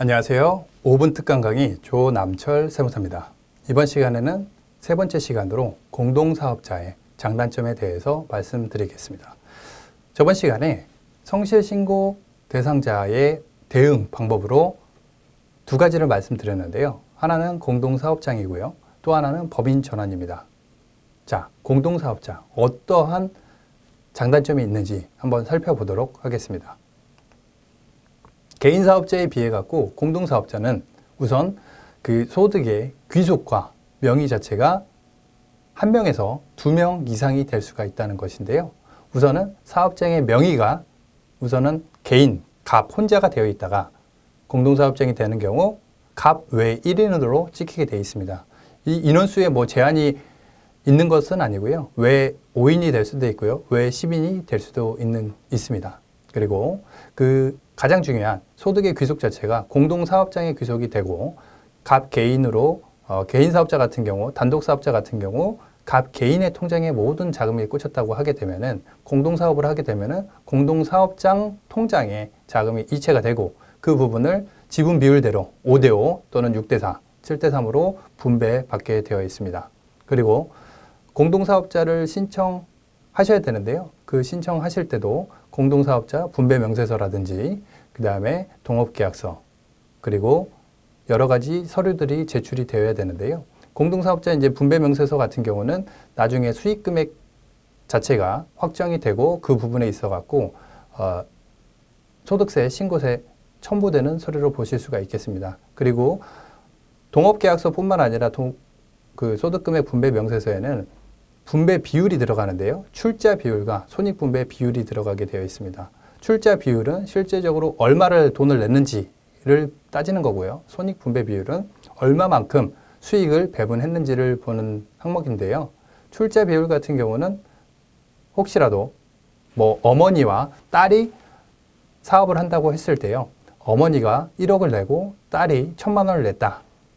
안녕하세요. 5분 특강 강의 조남철 세무사입니다. 이번 시간에는 세 번째 시간으로 공동사업자의 장단점에 대해서 말씀드리겠습니다. 저번 시간에 성실신고 대상자의 대응 방법으로 두 가지를 말씀드렸는데요. 하나는 공동사업장이고요. 또 하나는 법인 전환입니다. 자, 공동사업자 어떠한 장단점이 있는지 한번 살펴보도록 하겠습니다. 개인사업자에 비해 갖고 공동사업자는 우선 그 소득의 귀속과 명의 자체가 한 명에서 2명 이상이 될 수가 있다는 것인데요. 우선은 사업장의 명의가 우선은 개인, 갑 혼자가 되어 있다가 공동사업장이 되는 경우 갑 외 1인으로 찍히게 되어 있습니다. 이 인원수에 뭐 제한이 있는 것은 아니고요. 외 5인이 될 수도 있고요. 외 10인이 될 수도 있습니다. 그리고 그 가장 중요한 소득의 귀속 자체가 공동사업장의 귀속이 되고 갑 개인으로 개인사업자 같은 경우, 단독사업자 같은 경우 갑 개인의 통장에 모든 자금이 꽂혔다고 하게 되면은 공동사업을 하게 되면은 공동사업장 통장에 자금이 이체가 되고 그 부분을 지분 비율대로 5대5 또는 6대4, 7대3으로 분배받게 되어 있습니다. 그리고 공동사업자를 신청하셔야 되는데요. 그 신청하실 때도 공동사업자 분배명세서라든지 그 다음에 동업계약서 그리고 여러 가지 서류들이 제출이 되어야 되는데요. 공동사업자 이제 분배명세서 같은 경우는 나중에 수익금액 자체가 확정이 되고 그 부분에 있어 갖고 소득세, 신고세 첨부되는 서류로 보실 수가 있겠습니다. 그리고 동업계약서뿐만 아니라 그 소득금액 분배명세서에는 분배 비율이 들어가는데요. 출자 비율과 손익분배 비율이 들어가게 되어 있습니다. 출자 비율은 실제적으로 얼마를 돈을 냈는지를 따지는 거고요. 손익분배 비율은 얼마만큼 수익을 배분했는지를 보는 항목인데요. 출자 비율 같은 경우는 혹시라도 뭐 어머니와 딸이 사업을 한다고 했을 때요. 어머니가 1억을 내고 딸이 1,000만 원을 냈다.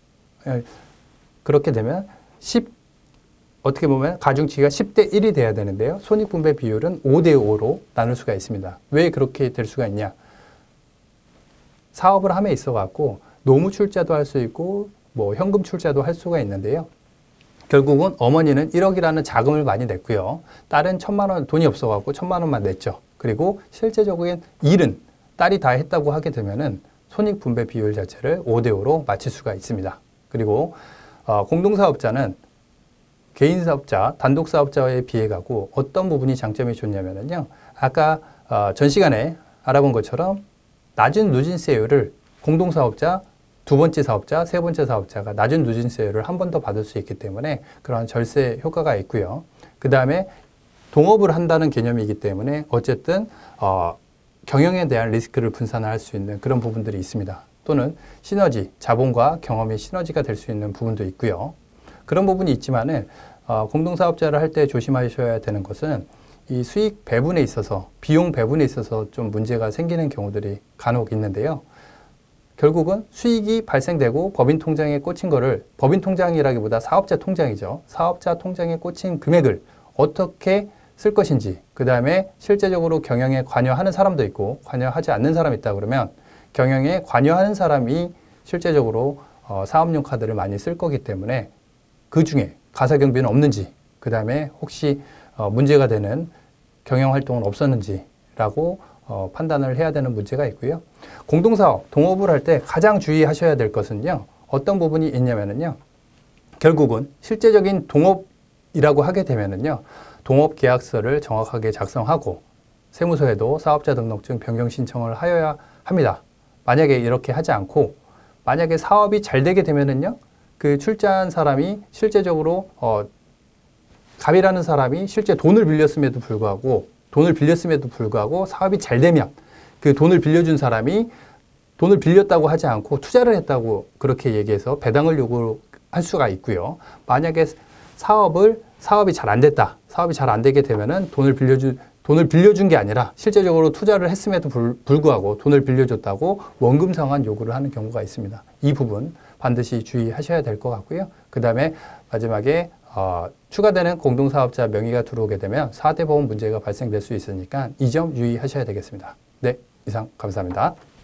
그렇게 되면 어떻게 보면 가중치가 10대 1이 돼야 되는데요. 손익분배 비율은 5대 5로 나눌 수가 있습니다. 왜 그렇게 될 수가 있냐? 사업을 함에 있어 갖고 노무 출자도 할 수 있고 뭐 현금 출자도 할 수가 있는데요. 결국은 어머니는 1억이라는 자금을 많이 냈고요. 딸은 1,000만 원 돈이 없어 갖고 1,000만 원만 냈죠. 그리고 실제적인 일은 딸이 다 했다고 하게 되면은 손익분배 비율 자체를 5대 5로 맞출 수가 있습니다. 그리고 공동사업자는 개인사업자, 단독사업자에 비해 가고 어떤 부분이 장점이 좋냐면요. 아까 전 시간에 알아본 것처럼 낮은 누진세율을 공동사업자, 두 번째 사업자, 세 번째 사업자가 낮은 누진세율을 한 번 더 받을 수 있기 때문에 그러한 절세 효과가 있고요. 그 다음에 동업을 한다는 개념이기 때문에 어쨌든 경영에 대한 리스크를 분산할 수 있는 그런 부분들이 있습니다. 또는 시너지, 자본과 경험이 시너지가 될 수 있는 부분도 있고요. 그런 부분이 있지만은 공동사업자를 할 때 조심하셔야 되는 것은 이 수익 배분에 있어서 비용 배분에 있어서 좀 문제가 생기는 경우들이 간혹 있는데요. 결국은 수익이 발생되고 법인 통장에 꽂힌 거를 법인 통장이라기보다 사업자 통장이죠. 사업자 통장에 꽂힌 금액을 어떻게 쓸 것인지 그 다음에 실제적으로 경영에 관여하는 사람도 있고 관여하지 않는 사람이 있다 그러면 경영에 관여하는 사람이 실제적으로 사업용 카드를 많이 쓸 거기 때문에 그 중에 가사경비는 없는지, 그 다음에 혹시 문제가 되는 경영활동은 없었는지라고 판단을 해야 되는 문제가 있고요. 공동사업, 동업을 할 때 가장 주의하셔야 될 것은요. 어떤 부분이 있냐면요. 결국은 실제적인 동업이라고 하게 되면요. 동업계약서를 정확하게 작성하고 세무서에도 사업자 등록증 변경 신청을 하여야 합니다. 만약에 이렇게 하지 않고 만약에 사업이 잘 되게 되면은요. 그 출자한 사람이 실제적으로 갑이라는 사람이 실제 돈을 빌렸음에도 불구하고 사업이 잘 되면 그 돈을 빌려준 사람이 돈을 빌렸다고 하지 않고 투자를 했다고 그렇게 얘기해서 배당을 요구할 수가 있고요. 만약에 사업이 잘 안 됐다. 사업이 잘 안 되게 되면은 돈을 빌려준 게 아니라 실제적으로 투자를 했음에도 불구하고 돈을 빌려줬다고 원금 상환 요구를 하는 경우가 있습니다. 이 부분 반드시 주의하셔야 될 것 같고요. 그 다음에 마지막에 추가되는 공동사업자 명의가 들어오게 되면 4대 보험 문제가 발생될 수 있으니까 이 점 유의하셔야 되겠습니다. 네, 이상 감사합니다.